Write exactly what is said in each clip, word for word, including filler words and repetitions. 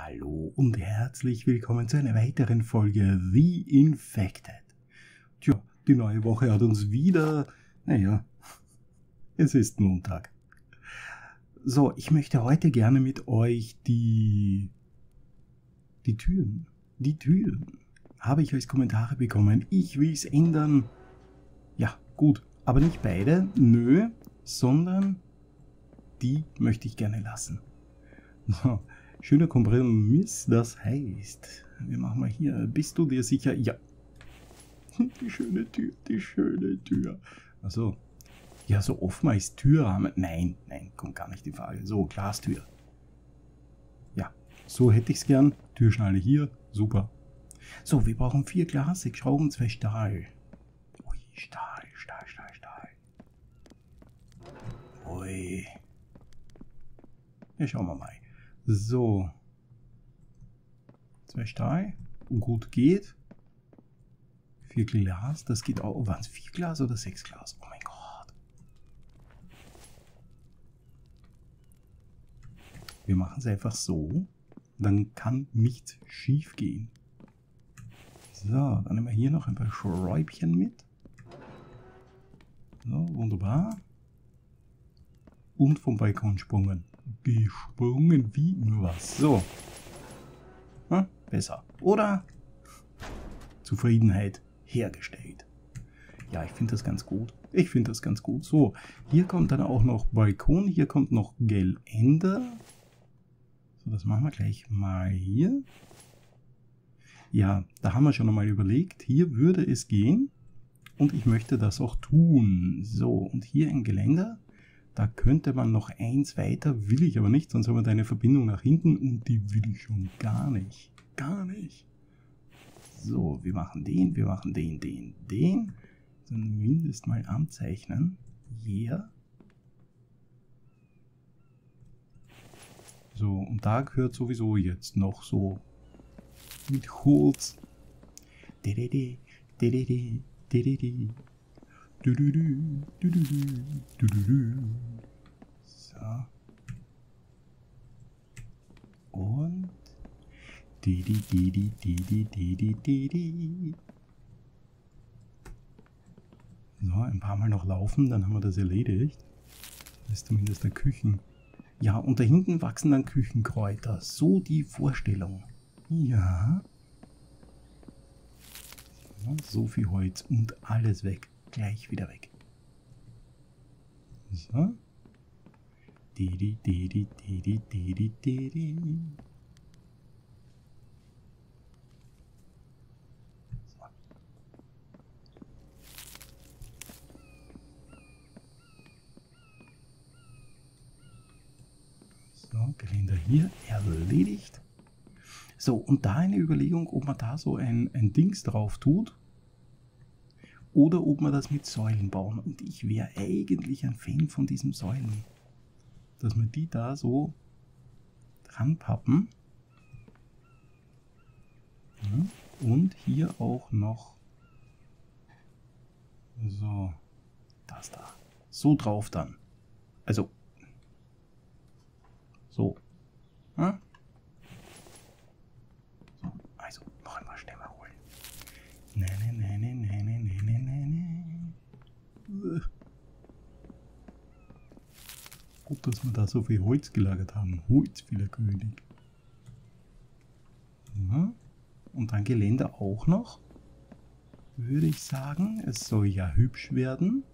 Hallo und herzlich willkommen zu einer weiteren Folge The Infected. Tja, die neue Woche hat uns wieder... Naja, es ist Montag. So, ich möchte heute gerne mit euch die... Die Türen... Die Türen... Habe ich als Kommentare bekommen. Ich will es ändern. Ja, gut. Aber nicht beide. Nö. Sondern... Die möchte ich gerne lassen. So. Schöner Kompromiss, das heißt, wir machen mal hier, bist du dir sicher? Ja. Die schöne Tür, die schöne Tür. Also, ja, so offen als Türrahmen. Nein, nein, kommt gar nicht in Frage. So, Glastür. Ja, so hätte ich es gern. Türschnalle hier, super. So, wir brauchen vier Glas, sechs Schrauben, zwei Stahl. Ui, Stahl, Stahl, Stahl, Stahl. Ui. Ja, schauen wir mal. So. Zwei Stahl. Gut geht. Vier Glas. Das geht auch. Waren es vier Glas oder sechs Glas? Oh mein Gott. Wir machen es einfach so. Dann kann nichts schief gehen. So, dann nehmen wir hier noch ein paar Schräubchen mit. So, wunderbar. Und vom Balkon sprungen. Gesprungen wie nur was. So. Hm, besser. Oder? Zufriedenheit hergestellt. Ja, ich finde das ganz gut. Ich finde das ganz gut. So, hier kommt dann auch noch Balkon. Hier kommt noch Geländer. So, das machen wir gleich mal hier. Ja, da haben wir schon einmal überlegt. Hier würde es gehen. Und ich möchte das auch tun. So, und hier ein Geländer. Da könnte man noch eins weiter, will ich aber nicht, sonst haben wir da eine Verbindung nach hinten und die will ich schon gar nicht. Gar nicht. So, wir machen den, wir machen den, den, den. Zumindest mal anzeichnen. Yeah. So, und da gehört sowieso jetzt noch so mit Holz. Dedede, dedede, dedede. Du, du, du, du, du, du, du, du. So. Und di di di di di di di di di di. So, ein paar Mal noch laufen, dann haben wir das erledigt. Das ist zumindest der Küchen. Ja, und da hinten wachsen dann Küchenkräuter. So die Vorstellung. Ja. So viel Holz und alles weg. Gleich wieder weg. So. Didi, didi, didi, didi, didi. So. So, Geländer hier erledigt. So, und da eine Überlegung, ob man da so ein, ein Dings drauf tut. Oder ob wir das mit Säulen bauen. Und ich wäre eigentlich ein Fan von diesen Säulen. Dass wir die da so dran pappen. Ja. Und hier auch noch so das da. So drauf dann. Also so. Ja. So. Also noch einmal Stämme holen. Ne, ne, ne, ne, ne, ne, ne, ne, ne, ne. Gut, dass wir da so viel Holz gelagert haben. Holzfällerkönig. Ja. Und dann Geländer auch noch. Würde ich sagen. Es soll ja hübsch werden.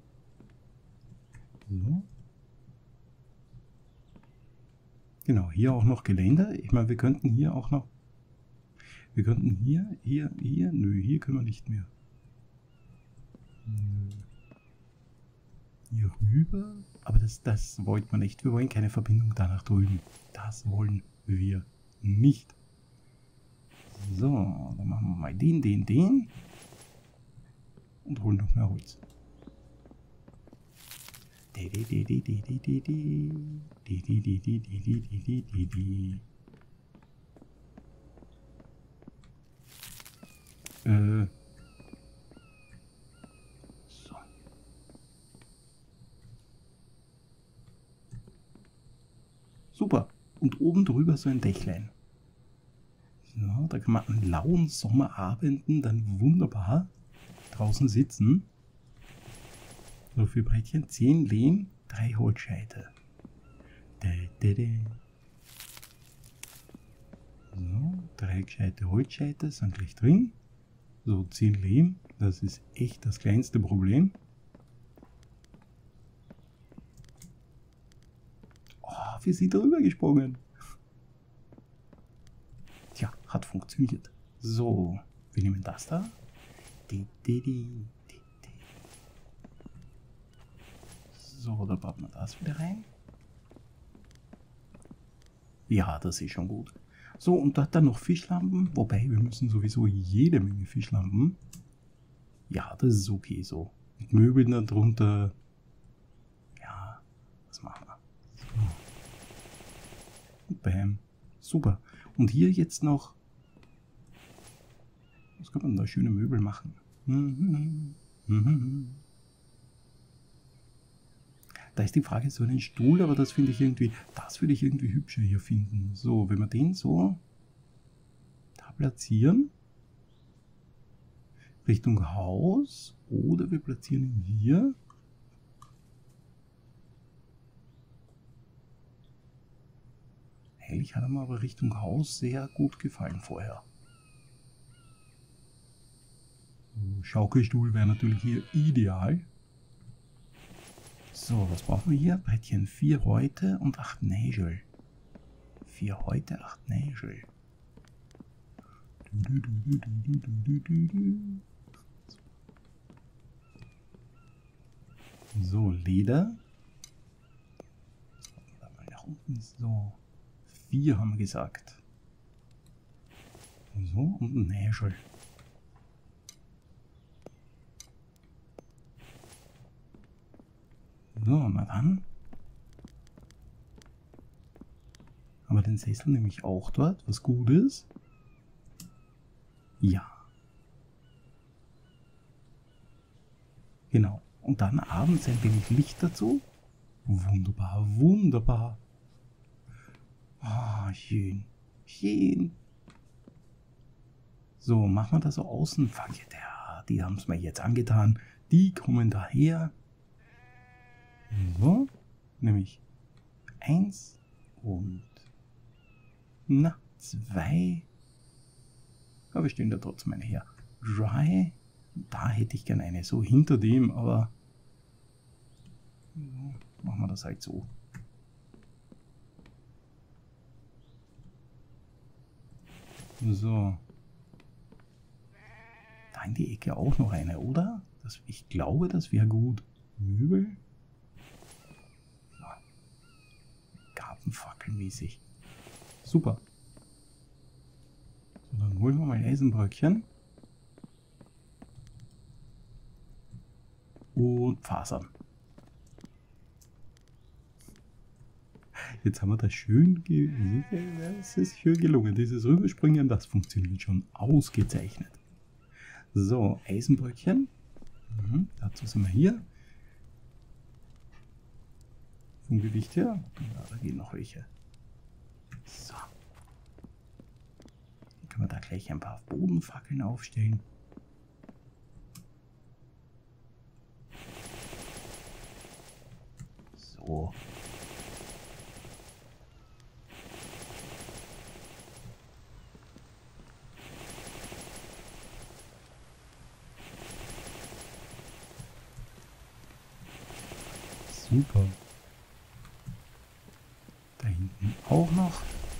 So. Genau, hier auch noch Geländer. Ich meine, wir könnten hier auch noch... Wir könnten hier, hier, hier... Nö, hier können wir nicht mehr. Nö. Hier rüber... Aber das, das wollten wir nicht. Wir wollen keine Verbindung da nach drüben. Das wollen wir nicht. So, dann machen wir mal den, den, den. Und holen noch mehr Holz. Äh. So. Super. Und oben drüber so ein Dächlein. So, da kann man an lauen Sommerabenden dann wunderbar draußen sitzen. So, für Brettchen zehn Lehm, drei Holzscheite. So, drei gescheite Holzscheite sind gleich drin. So, zehn Lehm, das ist echt das kleinste Problem. Oh, wie sie drüber gesprungen. Tja, hat funktioniert. So, wir nehmen das da. So, da baut man das wieder rein. Ja, das ist schon gut. So, und da hat dann noch Fischlampen. Wobei, wir müssen sowieso jede Menge Fischlampen. Ja, das ist okay so. Mit Möbeln da drunter. Ja, was machen wir? So. Bam. Super. Und hier jetzt noch. Was kann man da schöne Möbel machen? Mhm. Mhm. Da ist die Frage, so einen Stuhl, aber das finde ich irgendwie, das würde ich irgendwie hübscher hier finden. So, wenn wir den so da platzieren, Richtung Haus, oder wir platzieren ihn hier. Eigentlich hat er mir aber Richtung Haus sehr gut gefallen vorher. Schaukelstuhl wäre natürlich hier ideal. So, was brauchen wir hier? Brettchen vier Häute und acht Nägel. vier Häute, acht Nägel. So, Leder. Mal nach unten. So, vier haben wir gesagt. So, und ein Nägel. So, na dann. Haben wir den Sessel nämlich auch dort, was gut ist. Ja. Genau. Und dann abends ein wenig Licht dazu. Wunderbar, wunderbar. Ah, schön. Schön. So, machen wir das so außen. Fuck it, ja, die haben es mir jetzt angetan. Die kommen daher. So, nämlich eins und na, zwei. Aber wir stehen da trotzdem eine her. Drei. Da hätte ich gerne eine, so hinter dem, aber so, machen wir das halt so. So. Da in die Ecke auch noch eine, oder? Das, ich glaube, das wäre gut. Möbel. Gartenfackelmäßig. Super. So, dann holen wir mal Eisenbröckchen. Und Fasern. Jetzt haben wir das schön, das ist schön gelungen. Dieses Rüberspringen, das funktioniert schon ausgezeichnet. So, Eisenbröckchen. Mhm, dazu sind wir hier. Vom Gewicht her. Ja, da gehen noch welche. So. Dann können wir da gleich ein paar Bodenfackeln aufstellen. So. Super. Da hinten auch noch.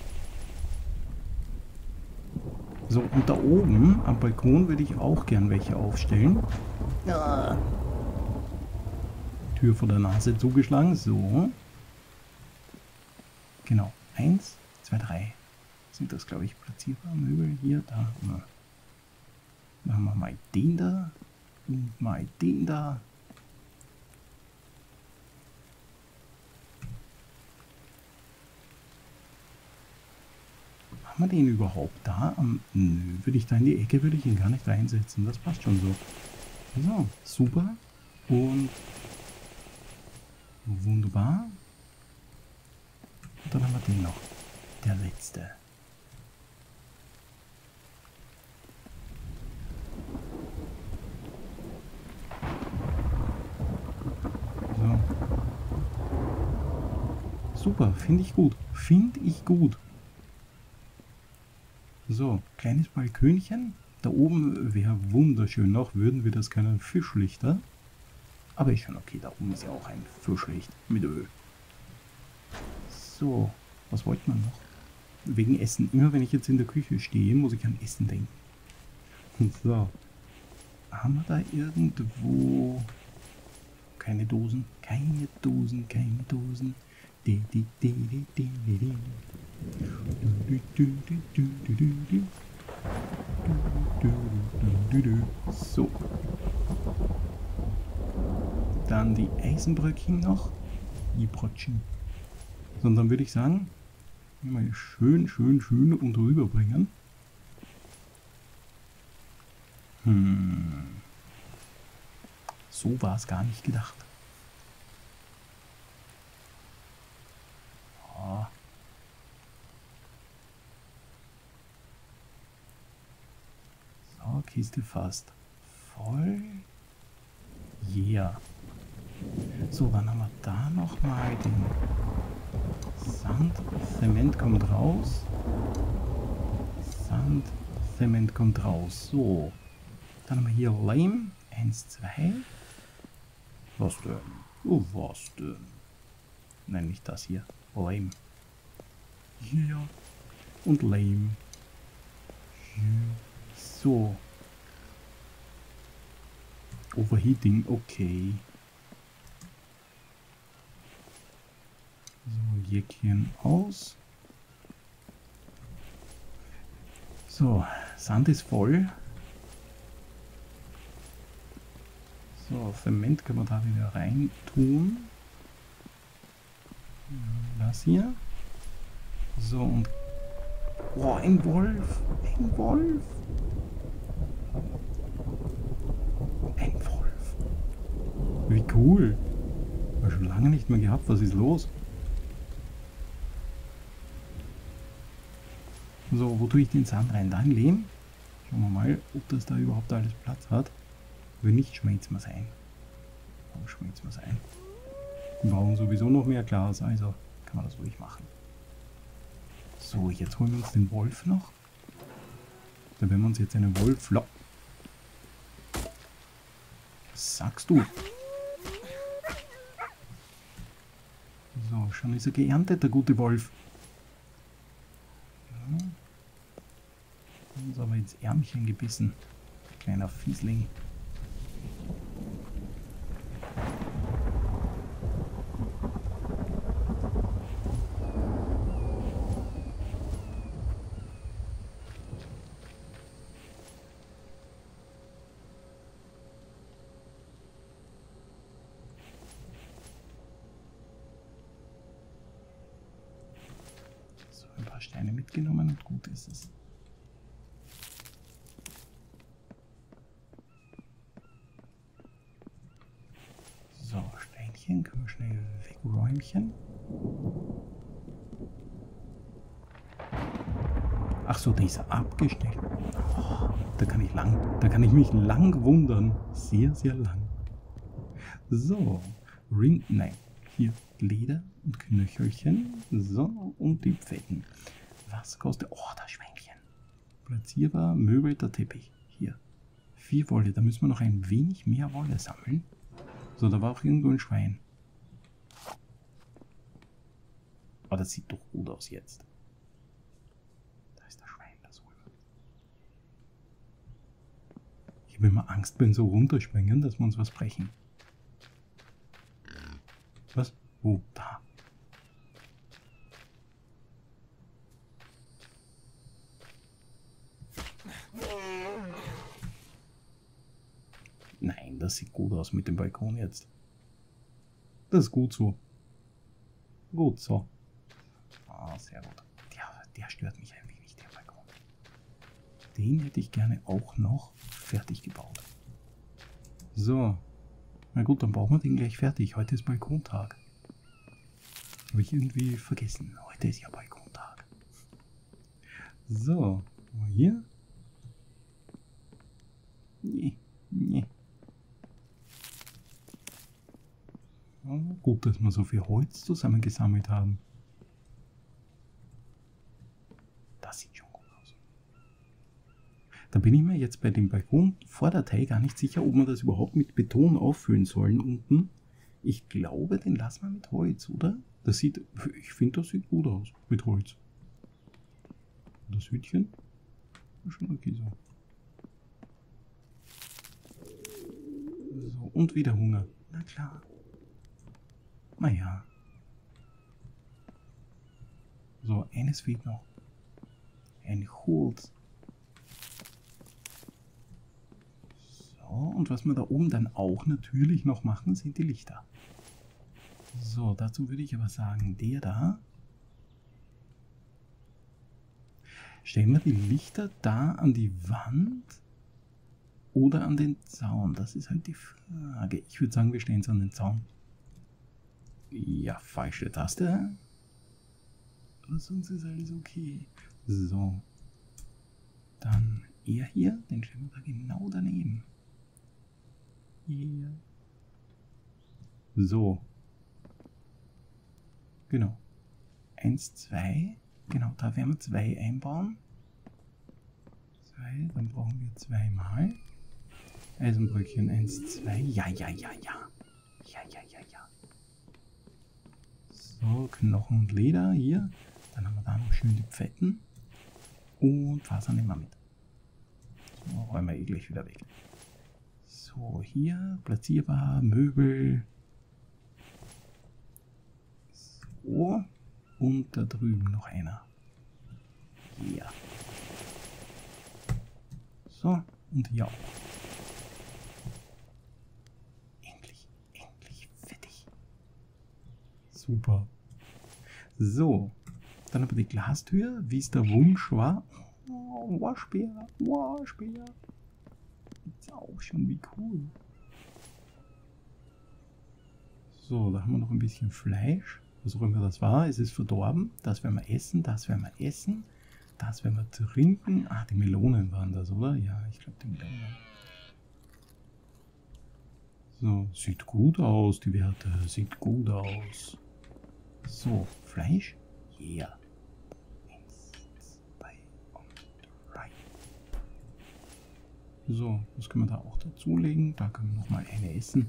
So, und da oben am Balkon würde ich auch gern welche aufstellen. Ja. Tür vor der Nase zugeschlagen. So. Genau. Eins, zwei, drei. Sind das, glaube ich, platzierbare Möbel hier? Da. Ja. Dann haben wir mal den da. Und mal den da. Haben wir den überhaupt da? Um, nö, würde ich da in die Ecke, würde ich ihn gar nicht reinsetzen. Das passt schon so. So, super. Und wunderbar. Und dann haben wir den noch. Der letzte. Super, finde ich gut. Finde ich gut. So, kleines Balkönchen. Da oben wäre wunderschön noch, würden wir das können, Fischlichter. Aber ist schon okay, da oben ist ja auch ein Fischlicht mit Öl. So, was wollte man noch? Wegen Essen. Immer wenn ich jetzt in der Küche stehe, muss ich an Essen denken. So. Haben wir da irgendwo... Keine Dosen? Keine Dosen, keine Dosen. Di, di, di, di, di, di, di. Du, du, du, du, du, du, du. Du, du, du, du. So. Dann die Eisenbröckchen noch. Die Brötchen. So, und dann würde ich sagen, mal schön, schön, schön und rüberbringen. Hm. So war es gar nicht gedacht. Oh. So, Kiste fast voll. Yeah. So, dann haben wir da nochmal den Sand. Zement kommt raus. Sand, Zement kommt raus. So. Dann haben wir hier Leim. Eins, zwei. Was denn? Oh, was denn? Nein, nicht das hier. Leim. Hier. Und Leim. Hier. So. Overheating, okay. So, Jäckchen aus. So, Sand ist voll. So, Zement können wir da wieder rein tun. Das hier. So, und... Oh, ein Wolf! Ein Wolf! Ein Wolf! Wie cool! Hab ich schon lange nicht mehr gehabt. Was ist los? So, wo tue ich den Sand rein? Da in Lehm? Schauen wir mal, ob das da überhaupt alles Platz hat. Wenn nicht, schmelzen wir es ein. Warum schmelzen wir es ein? Wir brauchen sowieso noch mehr Glas, also kann man das ruhig machen. So, jetzt holen wir uns den Wolf noch. Da werden wir uns jetzt einen Wolf... Was sagst du? So, schon ist er geerntet, der gute Wolf. Ja. Uns aber ins Ärmchen gebissen. Kleiner Fiesling. So, ein paar Steine mitgenommen und gut ist es. So, Steinchen können wir schnell wegräumchen. Ach so, der ist abgestellt. Oh, da kann ich lang, da kann ich mich lang wundern. Sehr, sehr lang. So, Ring, nein, hier Leder und Knöchelchen. So, und die Pfetten. Was kostet, oh, das Schweinchen. Platzierbar, Möbel, der Teppich. Hier, vier Wolle, da müssen wir noch ein wenig mehr Wolle sammeln. So, da war auch irgendwo ein Schwein. Aber das sieht doch gut aus jetzt. Da ist das Schwein, das Wolf. Ich habe immer Angst, wenn so runterspringen, dass wir uns was brechen. Was? Wo? Da. Nein, das sieht gut aus mit dem Balkon jetzt. Das ist gut so. Gut so. Ah, sehr gut. Der, der stört mich ein wenig, der Balkon. Den hätte ich gerne auch noch fertig gebaut. So. Na gut, dann brauchen wir den gleich fertig. Heute ist Balkontag. Habe ich irgendwie vergessen. Heute ist ja Balkontag. So. Hier. Nee, nee. Oh, gut, dass wir so viel Holz zusammengesammelt haben. das sieht schon gut aus. Da bin ich mir jetzt bei dem Balkon vor der Teil gar nicht sicher, ob wir das überhaupt mit Beton auffüllen sollen unten. Ich glaube, den lassen wir mit Holz, oder? Das sieht, ich finde, das sieht gut aus mit Holz. Das Hütchen ist schon okay so. So, und wieder Hunger. Na klar. Naja. So, eines fehlt noch. Ein Holz. So, und was wir da oben dann auch natürlich noch machen, sind die Lichter. So, dazu würde ich aber sagen, der da. Stellen wir die Lichter da an die Wand oder an den Zaun? Das ist halt die Frage. Ich würde sagen, wir stellen es an den Zaun. Ja, falsche Taste. Aber sonst ist alles okay. So. Dann er hier, den stellen wir da genau daneben. Hier. So. Genau. Eins, zwei. Genau, da werden wir zwei einbauen. Zwei, dann brauchen wir zweimal. Eisenbröckchen eins, zwei. Ja, ja, ja, ja. Ja, ja, ja, ja. So, Knochen und Leder hier. Dann haben wir da noch schön die Pfetten. Und Fasern nehmen wir mit. So, räumen wir eh gleich wieder weg. So, hier platzierbar, Möbel. So. Und da drüben noch einer. Hier. So, und hier auch. Endlich, endlich fertig. Super. So, dann aber die Glastür, wie es der Wunsch war. Oh, Waschbär, Waschbär. Ist auch schon wie cool. So, da haben wir noch ein bisschen Fleisch. Was auch immer das war, es ist verdorben. Das werden wir essen, das werden wir essen. Das werden wir trinken. Ah, die Melonen waren das, oder? Ja, ich glaube die Melonen. So, sieht gut aus, die Werte. Sieht gut aus. So, Fleisch? Ja. Yeah. Eins, zwei und drei. So, das können wir da auch dazulegen. Da können wir nochmal eine essen.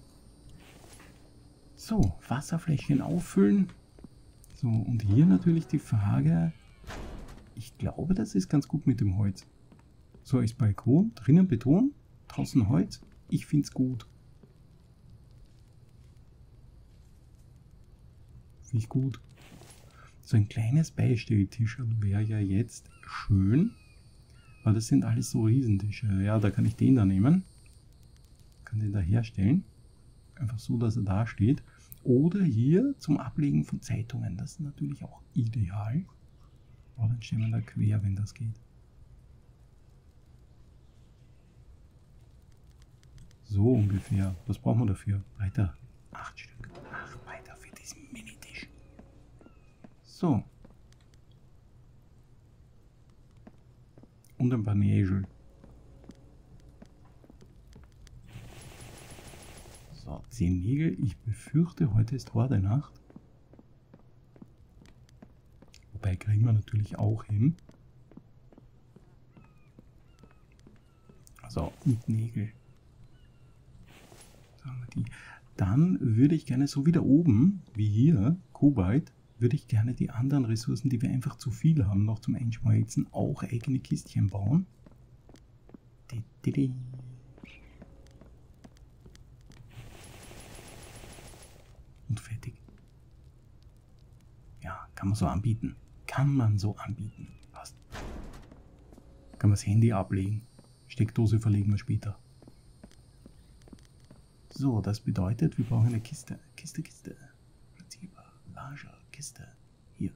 So, Wasserfläschchen auffüllen. So, und hier natürlich die Frage, ich glaube, das ist ganz gut mit dem Holz. So, ist Balkon, drinnen Beton, draußen Holz. Ich finde es gut. Finde ich gut. So ein kleines Beistelltisch wäre ja jetzt schön, weil das sind alles so Riesentische. Ja, da kann ich den da nehmen. Kann den da herstellen. Einfach so, dass er da steht. Oder hier zum Ablegen von Zeitungen. Das ist natürlich auch ideal. Aber dann stellen wir da quer, wenn das geht. So ungefähr. Was brauchen wir dafür? Weiter. Acht Stück. Acht weiter für diesen Minitisch. So. Und ein paar Nägel. So, zehn Nägel. Ich befürchte, heute ist Horde-Nacht. Wobei kriegen wir natürlich auch hin. So, und Nägel. So, die. Dann würde ich gerne, so wie da oben, wie hier, Kobalt, würde ich gerne die anderen Ressourcen, die wir einfach zu viel haben, noch zum Einschmelzen, auch eigene Kistchen bauen. Die, die, die. Und fertig. Ja, kann man so anbieten. Kann man so anbieten. Passt. Kann man das Handy ablegen. Steckdose verlegen wir später. So, das bedeutet, wir brauchen eine Kiste. Kiste, Kiste. Platzierbar. Lager, Kiste. Hier.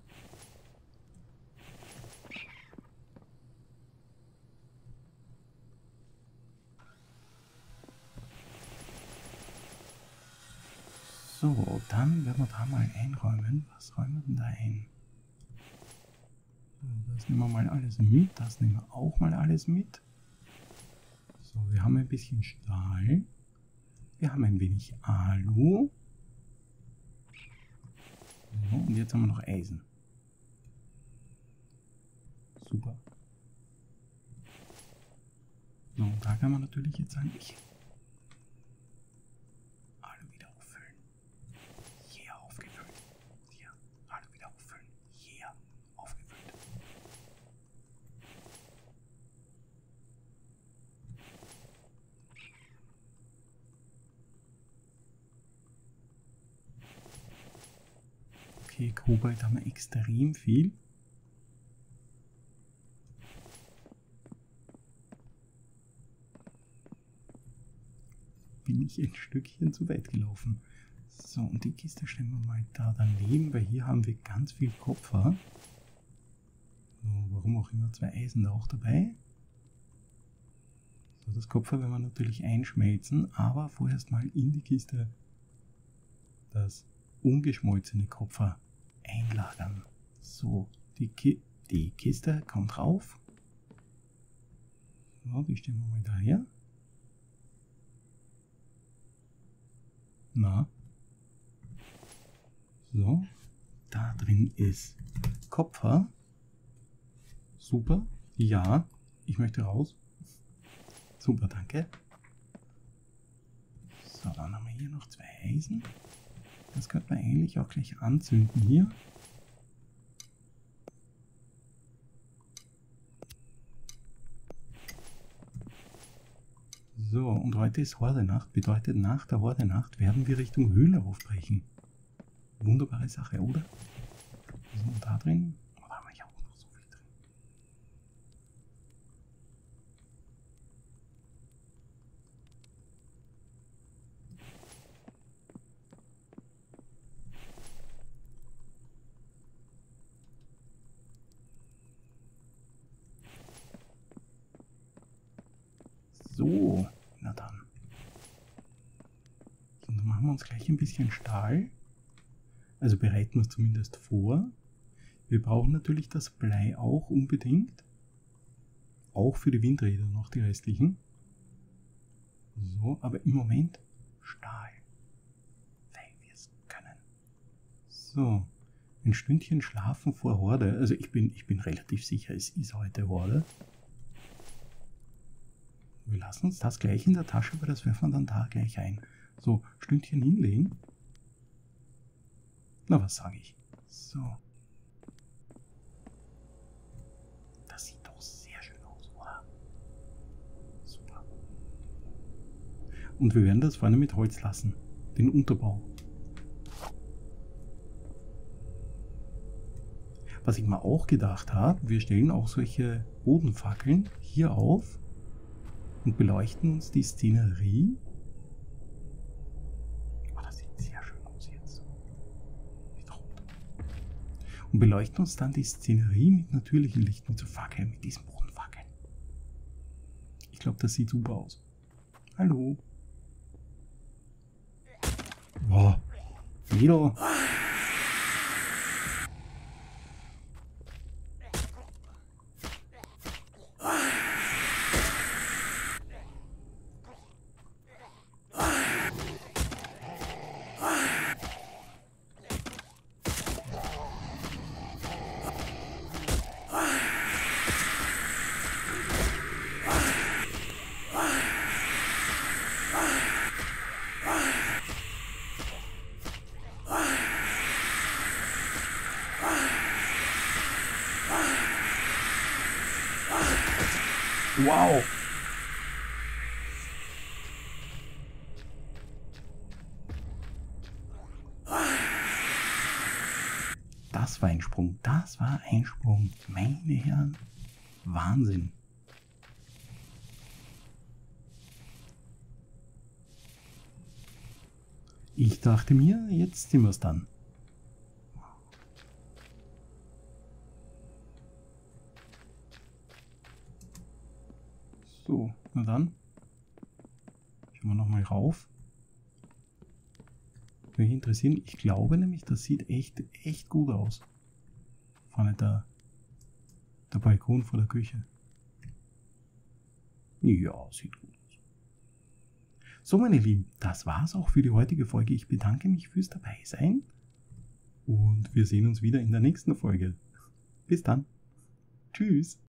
So, dann werden wir da mal einräumen. Was räumen wir denn da ein? So, das nehmen wir mal alles mit. Das nehmen wir auch mal alles mit. So, wir haben ein bisschen Stahl. Wir haben ein wenig Alu. So, und jetzt haben wir noch Eisen. Super. So, und da kann man natürlich jetzt sagen, ich alle wieder auffüllen. Yeah, aufgefüllt. Hier, alle wieder auffüllen. Yeah, aufgefüllt. Okay, Kobalt haben wir extrem viel. Bin ich ein Stückchen zu weit gelaufen. So, und die Kiste stellen wir mal da daneben, weil hier haben wir ganz viel Kupfer. So, warum auch immer zwei Eisen da auch dabei. So, das Kupfer werden wir natürlich einschmelzen, aber vorerst mal in die Kiste das ungeschmolzene Kupfer einlagern. So, die, Ki die Kiste kommt rauf. So, die stellen wir mal daher. Na. So, da drin ist Kupfer. Super. Ja, ich möchte raus. Super, danke. So, dann haben wir hier noch zwei Eisen. Das könnte man eigentlich auch gleich anzünden hier. So, und heute ist Hordenacht, bedeutet nach der Hordenacht werden wir Richtung Höhle aufbrechen. Wunderbare Sache, oder? So, und da drin, oh, da haben wir ja auch noch so viel drin. So, na dann. Und dann machen wir uns gleich ein bisschen Stahl. Also bereiten wir es zumindest vor. Wir brauchen natürlich das Blei auch unbedingt. Auch für die Windräder noch die restlichen. So, aber im Moment Stahl. Weil wir es können. So, ein Stündchen schlafen vor Horde. Also ich bin, ich bin relativ sicher, es ist heute Horde. Wir lassen uns das gleich in der Tasche, weil das werfen wir dann da gleich ein. So, Stündchen hinlegen. Na, was sage ich? So. Das sieht doch sehr schön aus, oder? Super. Und wir werden das vorne mit Holz lassen. Den Unterbau. Was ich mir auch gedacht habe, wir stellen auch solche Bodenfackeln hier auf und beleuchten uns die Szenerie. Oh, das sieht sehr schön aus jetzt. Nicht rot. Und beleuchten uns dann die Szenerie mit natürlichen Licht, mit so Fackeln, mit diesen Bodenfackeln. Ich glaube, das sieht super aus. Hallo. Boah. Wieder. Wow. Das war ein Sprung. Das war ein Sprung. Meine Herren. Wahnsinn. Ich dachte mir, jetzt sind wir es dann. So, na dann. Schauen wir nochmal rauf. Würde mich interessieren. Ich glaube nämlich, das sieht echt, echt gut aus. Vorne der, der Balkon vor der Küche. Ja, sieht gut aus. So, meine Lieben, das war's auch für die heutige Folge. Ich bedanke mich fürs Dabeisein. Und wir sehen uns wieder in der nächsten Folge. Bis dann. Tschüss.